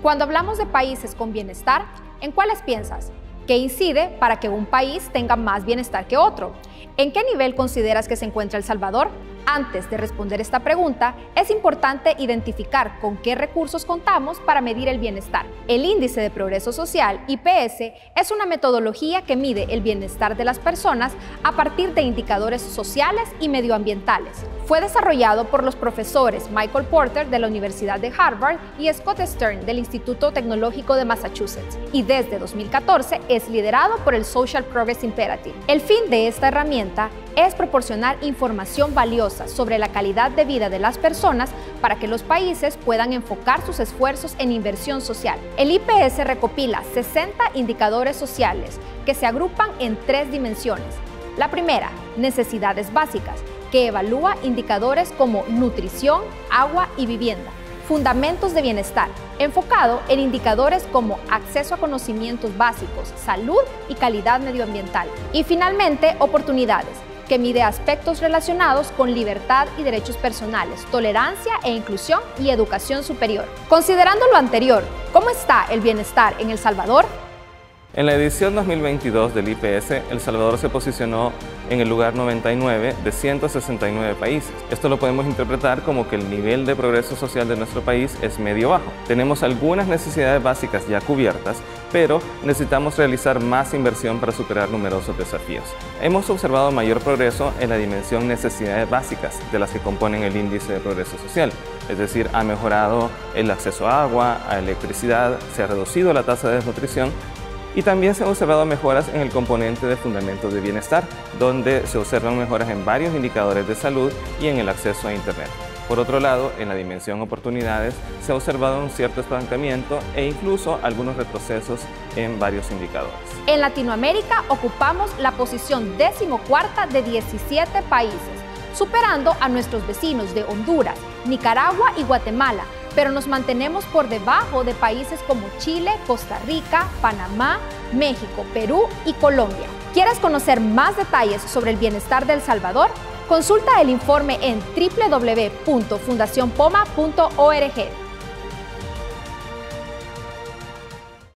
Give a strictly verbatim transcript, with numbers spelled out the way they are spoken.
Cuando hablamos de países con bienestar, ¿en cuáles piensas? ¿Qué incide para que un país tenga más bienestar que otro? ¿En qué nivel consideras que se encuentra El Salvador? Antes de responder esta pregunta, es importante identificar con qué recursos contamos para medir el bienestar. El Índice de Progreso Social, I P S, es una metodología que mide el bienestar de las personas a partir de indicadores sociales y medioambientales. Fue desarrollado por los profesores Michael Porter de la Universidad de Harvard y Scott Stern del Instituto Tecnológico de Massachusetts, y desde dos mil catorce es liderado por el Social Progress Imperative. El fin de esta herramienta es proporcionar información valiosa sobre la calidad de vida de las personas para que los países puedan enfocar sus esfuerzos en inversión social. El I P S recopila sesenta indicadores sociales que se agrupan en tres dimensiones. La primera, necesidades básicas, que evalúa indicadores como nutrición, agua y vivienda. Fundamentos de bienestar, enfocado en indicadores como acceso a conocimientos básicos, salud y calidad medioambiental. Y finalmente, oportunidades, que mide aspectos relacionados con libertad y derechos personales, tolerancia e inclusión y educación superior. Considerando lo anterior, ¿cómo está el bienestar en El Salvador? En la edición dos mil veintidós del I P S, El Salvador se posicionó en el lugar noventa y nueve de ciento sesenta y nueve países. Esto lo podemos interpretar como que el nivel de progreso social de nuestro país es medio-bajo. Tenemos algunas necesidades básicas ya cubiertas, pero necesitamos realizar más inversión para superar numerosos desafíos. Hemos observado mayor progreso en la dimensión necesidades básicas de las que componen el índice de progreso social. Es decir, ha mejorado el acceso a agua, a electricidad, se ha reducido la tasa de desnutrición, y también se han observado mejoras en el componente de fundamentos de bienestar, donde se observan mejoras en varios indicadores de salud y en el acceso a Internet. Por otro lado, en la dimensión oportunidades, se ha observado un cierto estancamiento e incluso algunos retrocesos en varios indicadores. En Latinoamérica ocupamos la posición decimocuarta de diecisiete países, superando a nuestros vecinos de Honduras, Nicaragua y Guatemala, pero nos mantenemos por debajo de países como Chile, Costa Rica, Panamá, México, Perú y Colombia. ¿Quieres conocer más detalles sobre el bienestar de El Salvador? Consulta el informe en doble u doble u doble u punto fundación poma punto org.